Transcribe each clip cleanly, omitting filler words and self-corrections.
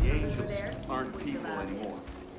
Angels aren't people anymore.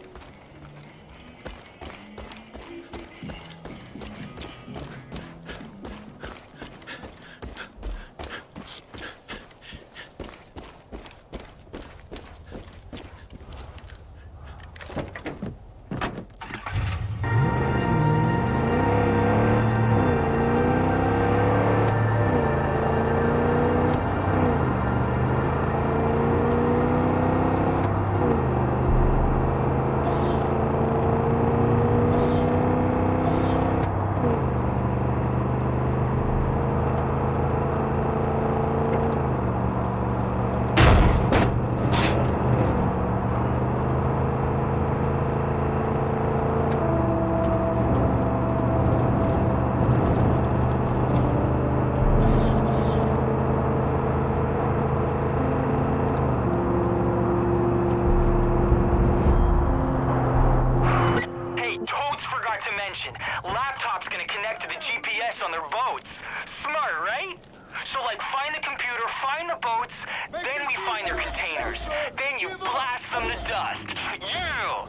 Laptop's gonna connect to the GPS on their boats. Smart, right? So, like, find the computer, find the boats, then we find their containers. Then you blast them to dust. Yeah!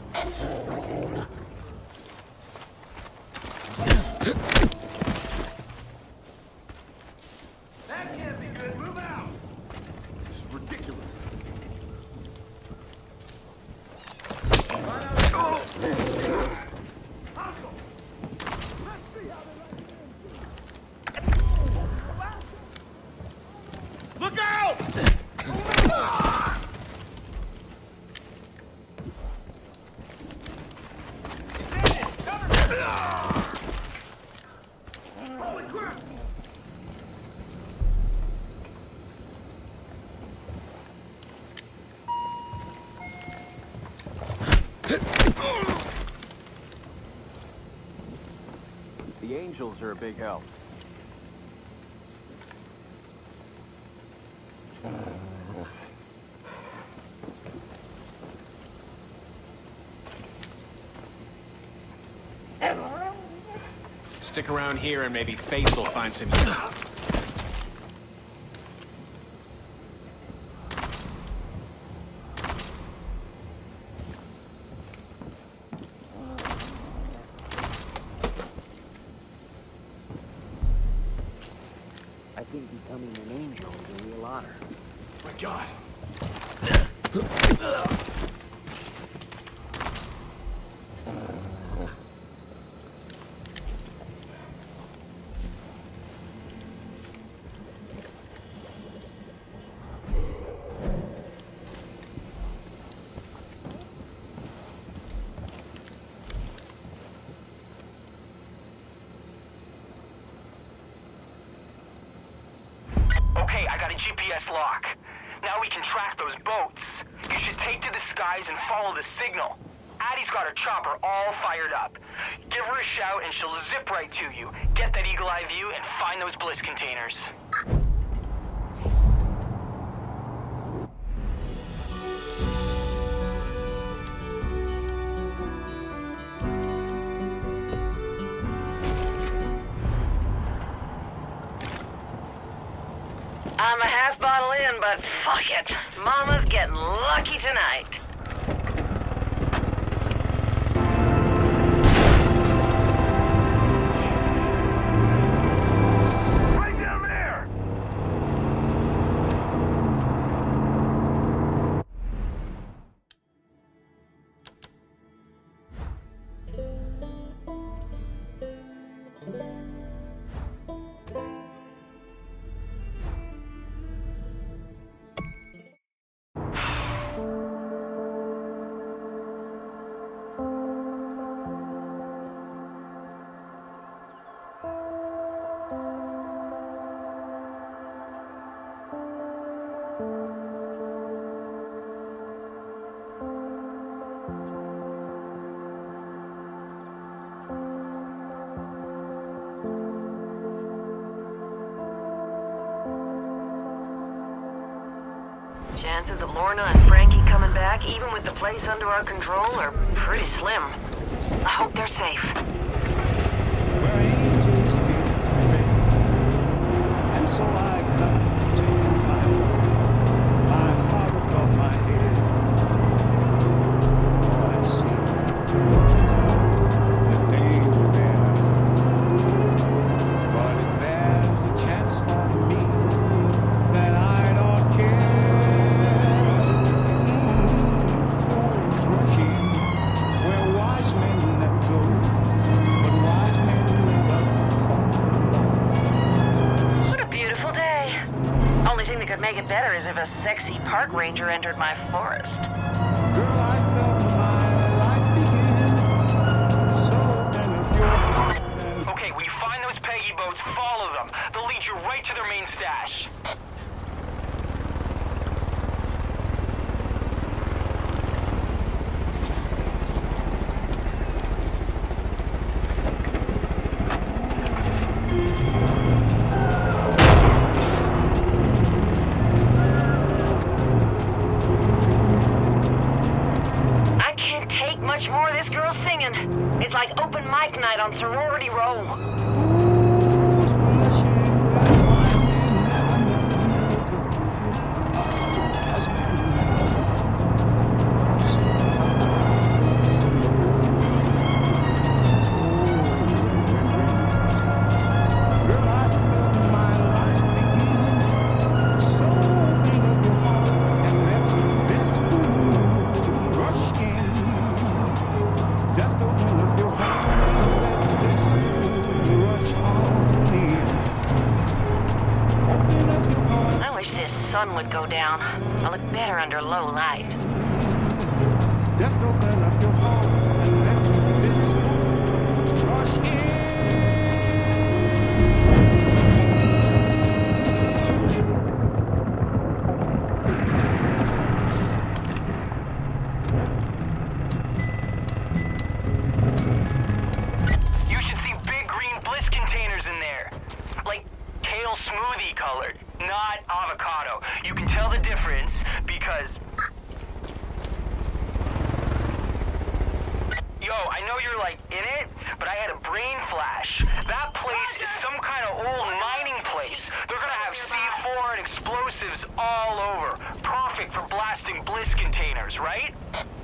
That can't be good. Move out! This is ridiculous. Look out! Holy crap! The Angels are a big help. Stick around here and maybe Faith will find some... I think becoming an angel is a real honor. My God! Okay, I got a GPS lock. Now we can track those boats. You should take to the skies and follow the signal. Addie's got her chopper all fired up. Give her a shout and she'll zip right to you. Get that eagle-eye view and find those bliss containers. I'm a half bottle in, but fuck it. Mama's getting lucky tonight. Right down there! Chances of Lorna and Frankie coming back, even with the place under our control, are pretty slim. I hope they're safe. Where angels fear to tread, and so I come to my heart above my head. park ranger entered my forest. Girl, I felt my life begin. So and if you're hot, Okay, when you find those Peggy boats, follow them. They'll lead you right to their main stash. I can't take much more of this girl singing. It's like open mic night on Sorority Row. Just open up your heart and let this moon rush on in. Open up your heart. I wish this sun would go down. I'll look better under low light. Just open up your heart and let this moon rush in. You should see big green bliss containers in there. Like kale smoothie colored, not avocado. You can tell the difference because... Yo, I know you're like in it, but I had a brain flash. That place is some kind of old mining place. They're gonna have C4 and explosives all over. Perfect for blasting bliss containers, right?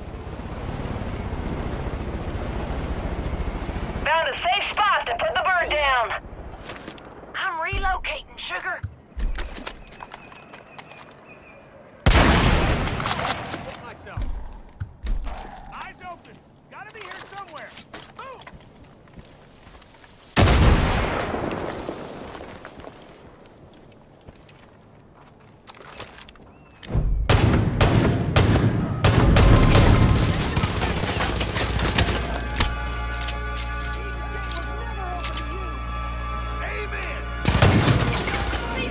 Found a safe spot to put the bird down. I'm relocating, sugar. Myself. Eyes open. Gotta be here somewhere. Move! Amen!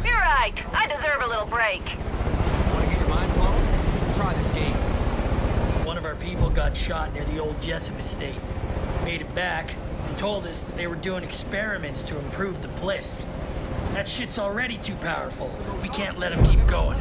You're right. I deserve a little break. Want to get your mind blown? Try this game. One of our people got shot near the old Jessup estate. Made it back and told us that they were doing experiments to improve the bliss. That shit's already too powerful. We can't let him keep going.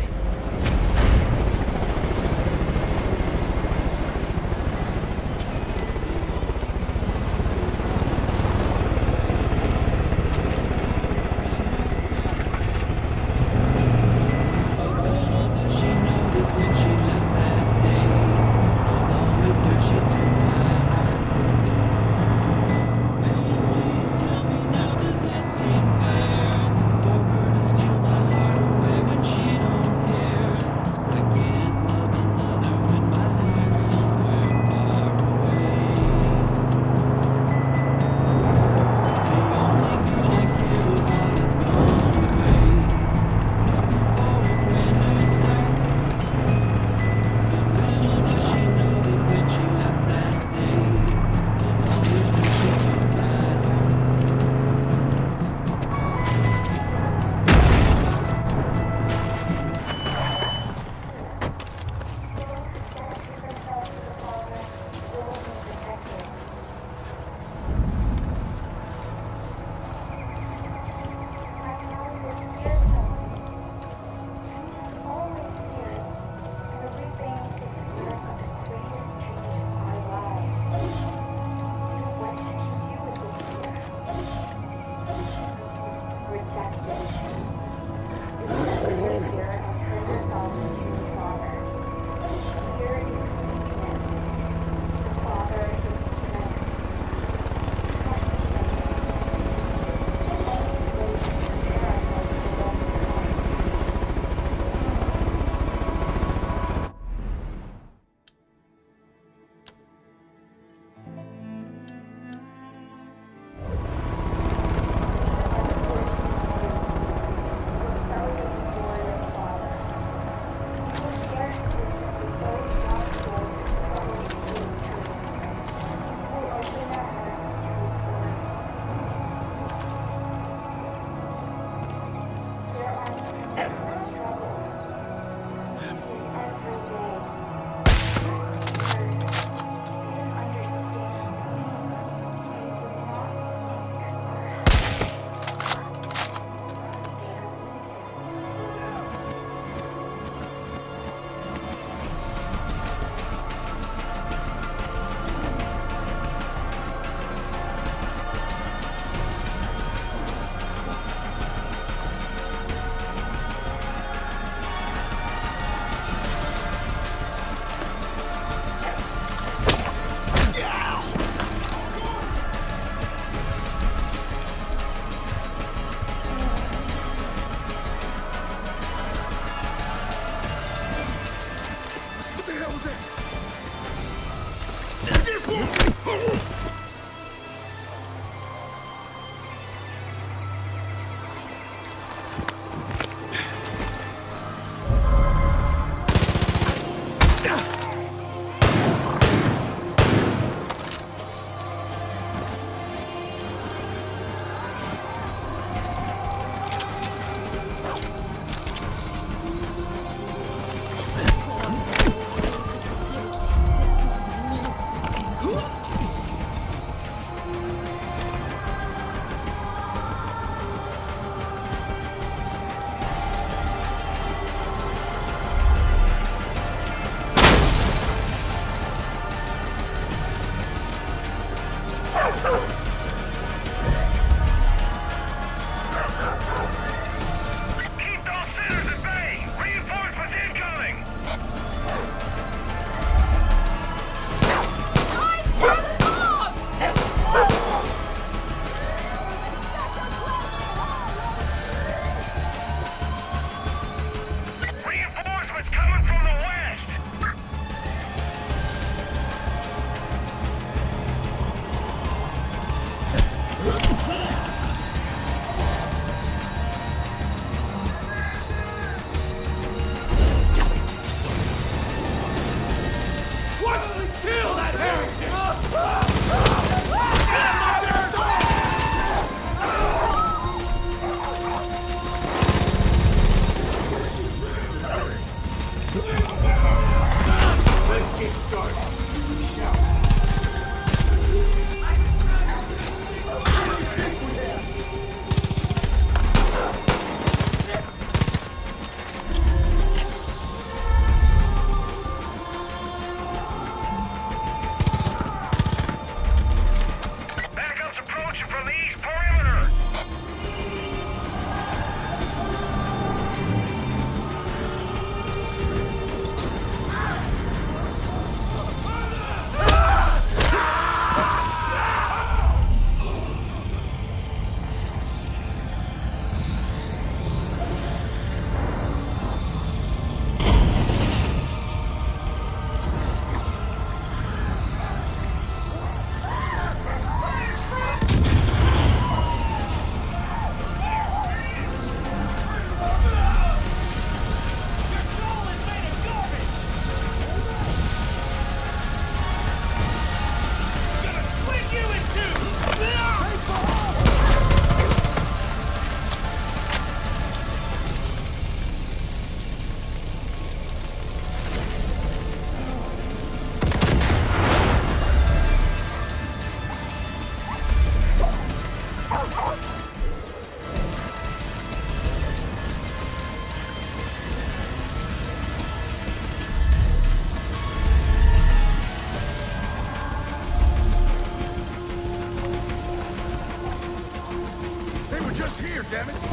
just here, damn it!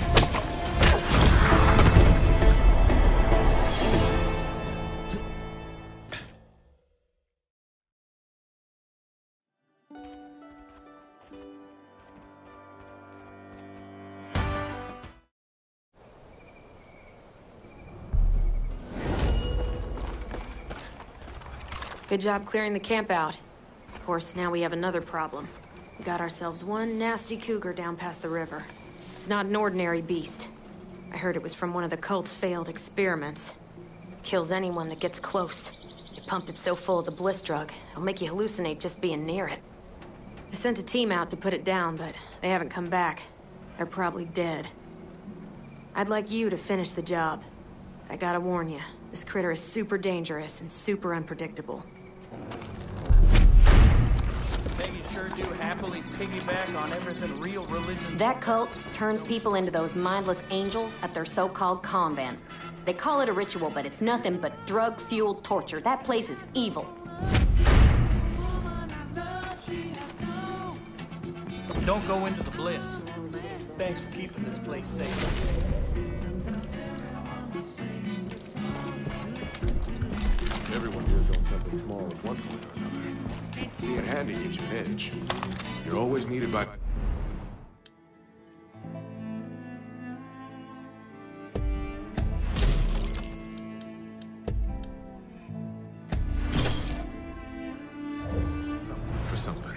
Good job clearing the camp out. Of course, now we have another problem. We got ourselves one nasty cougar down past the river. It's not an ordinary beast. I heard it was from one of the cult's failed experiments. Kills anyone that gets close. They pumped it so full of the bliss drug, it'll make you hallucinate just being near it. I sent a team out to put it down, but they haven't come back. They're probably dead. I'd like you to finish the job. I gotta warn you, this critter is super dangerous and super unpredictable. They sure do happily piggyback on everything real religion. That cult turns people into those mindless angels at their so-called convent. They call it a ritual, but it's nothing but drug-fueled torture. That place is evil. Don't go into the bliss. Thanks for keeping this place safe. Everyone here has done something small at one point or another. Being handy gives you an edge. You're always needed by... something for something.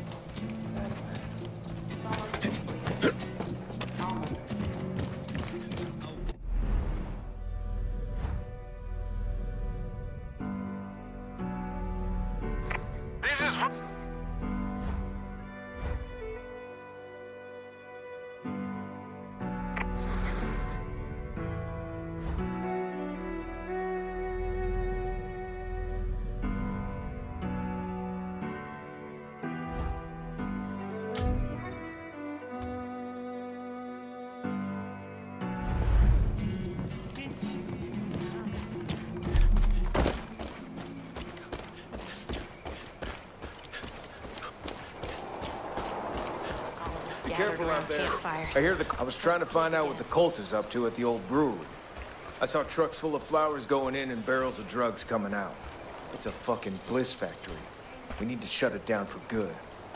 Careful out there. I hear I was trying to find out what the cult is up to at the old brewery. I saw trucks full of flowers going in and barrels of drugs coming out. It's a fucking bliss factory. We need to shut it down for good.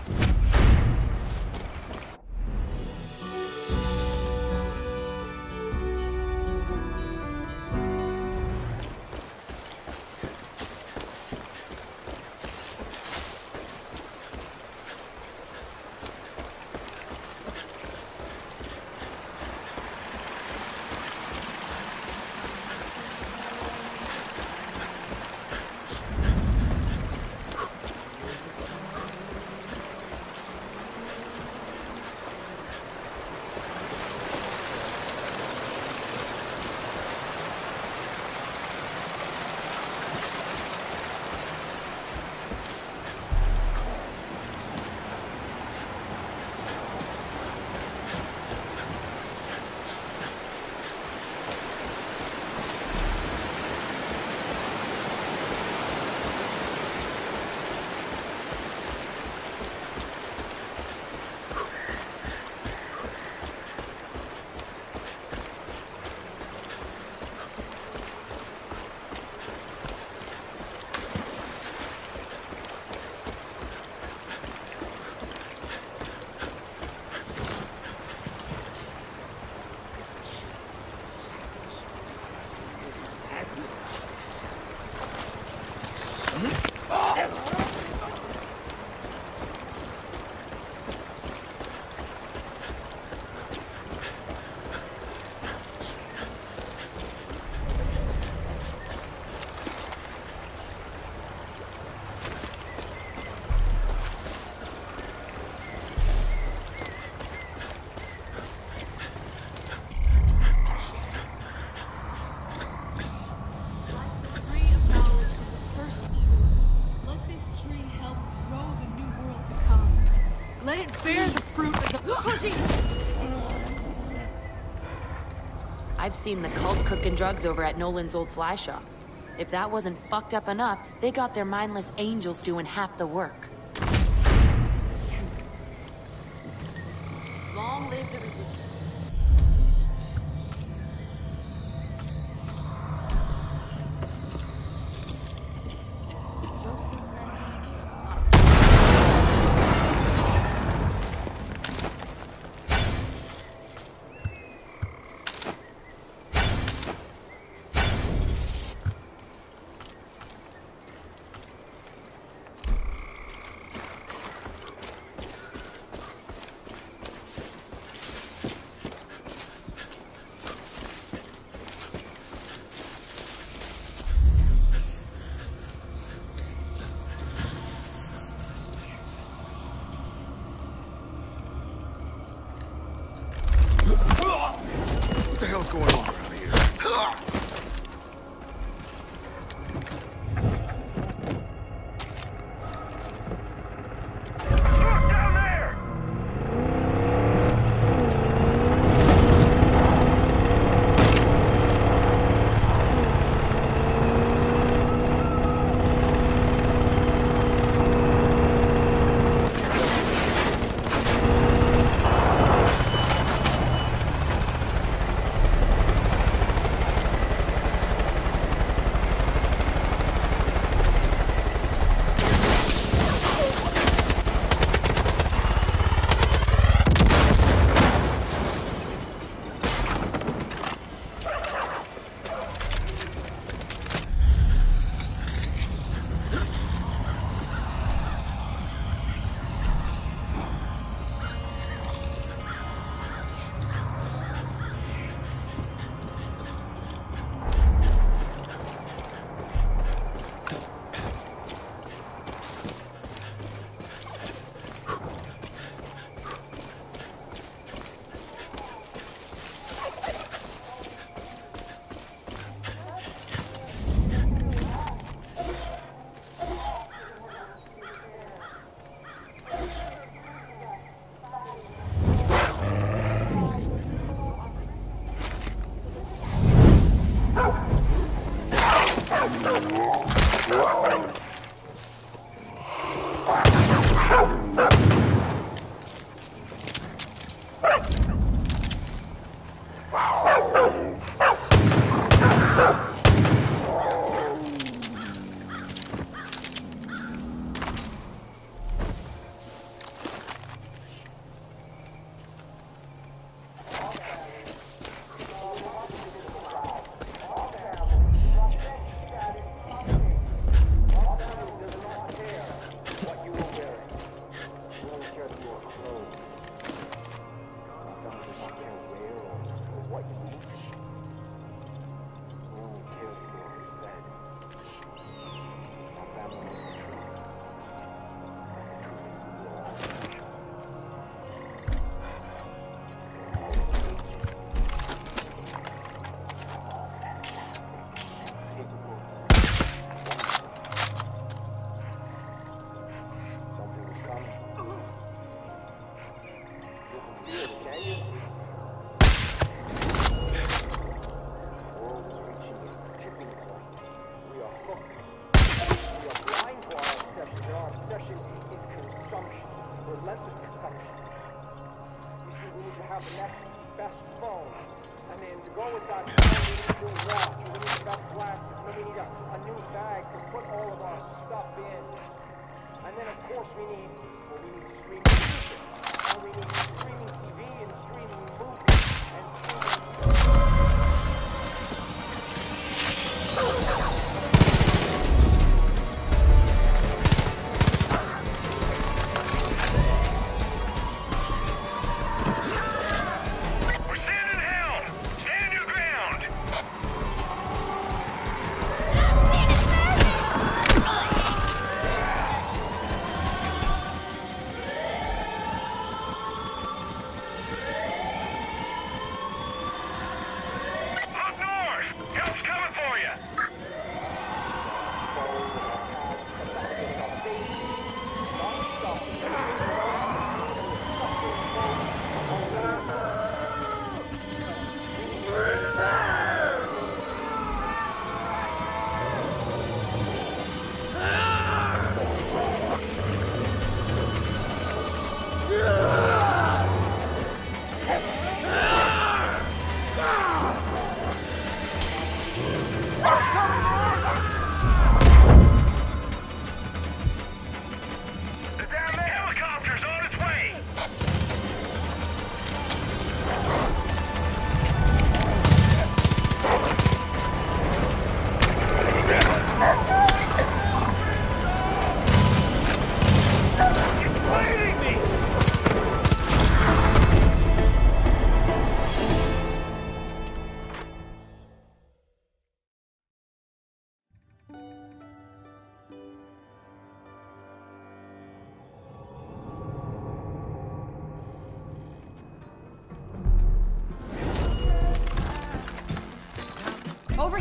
Let it bear the fruit of the pushing. I've seen the cult cooking drugs over at Nolan's old fly shop. If that wasn't fucked up enough, they got their mindless angels doing half the work. Long live the resistance. What the hell's going on around here?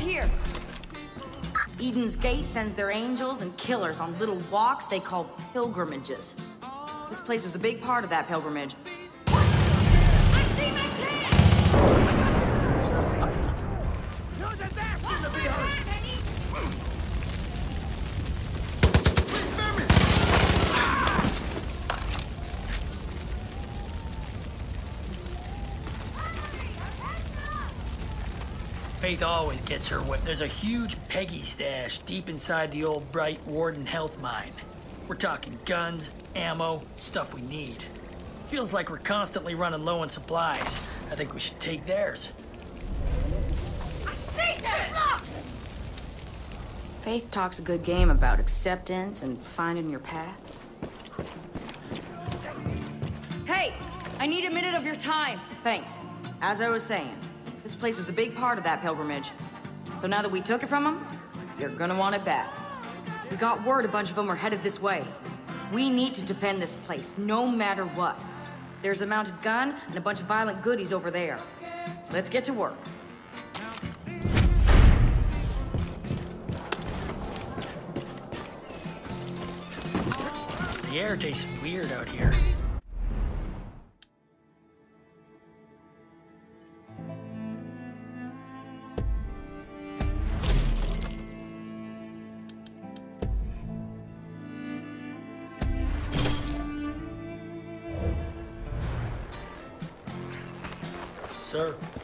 here! Eden's Gate sends their angels and killers on little walks they call pilgrimages. This place was a big part of that pilgrimage. I see my chance! No, that's gonna be her! Faith always gets her way. There's a huge Peggy stash deep inside the old Bright Warden health mine. We're talking guns, ammo, stuff we need. Feels like we're constantly running low on supplies. I think we should take theirs. I see that! Look! Faith talks a good game about acceptance and finding your path. Hey! I need a minute of your time! Thanks. As I was saying, this place was a big part of that pilgrimage. So now that we took it from them, you're gonna want it back. We got word a bunch of them are headed this way. We need to defend this place, no matter what. There's a mounted gun and a bunch of violent goodies over there. Let's get to work. The air tastes weird out here. Sir.